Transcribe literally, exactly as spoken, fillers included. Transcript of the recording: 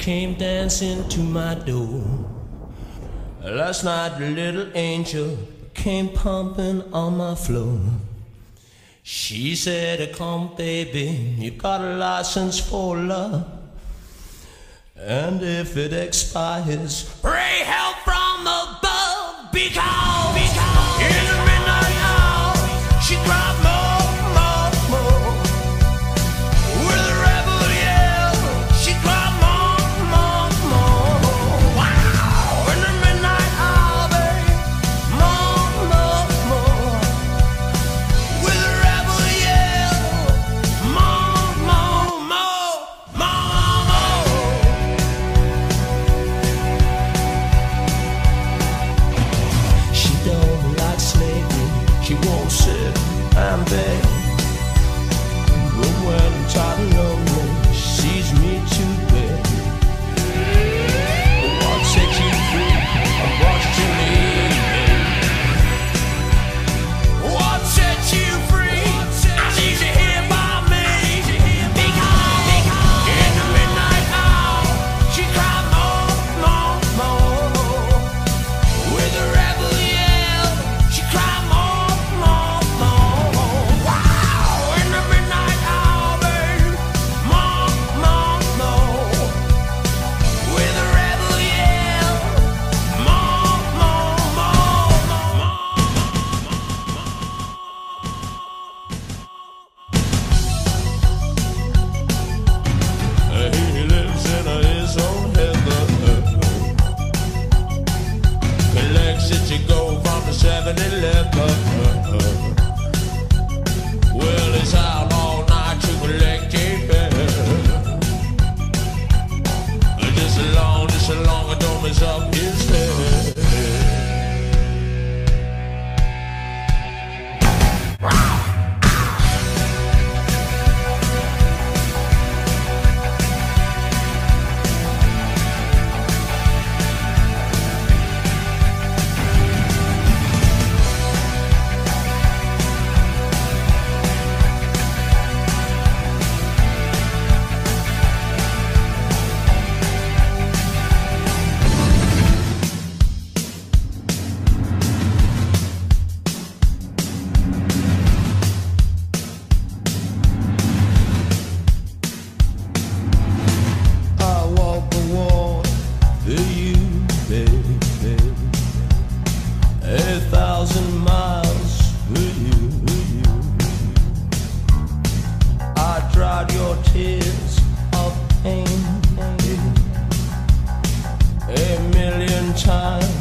came dancing to my door. Last night the little angel came pumping on my floor. She said, come baby, you got a license for love, and if it expires, pray help from above. Because, because in the midnight hour, she cried more, more, more. With a rebel yell, she cried more, more, more. Wow! In the midnight hour, babe, more, more, more. With a rebel yell, more, more, more, more, more. She don't like slavery, she won't sit and beg. But when I'm tired and lonely, she sees me too bad. What set you free? I brought you to me. What set you free? I need you here by me. Because in the midnight hour, she cried more, more, more. With a rebel yell, she cried more, more, more. Wow! In the midnight hour, babe, more, more, more. With a rebel yell, more, more, more, more. He lives in his own heaven. Collects it to go from the seven eleven. Well, it's out all night to collect it back. Just as long, just as long as don't mess up his head. I walk the wall for you, baby. A thousand miles for you, you. I dried your tears of pain a million times.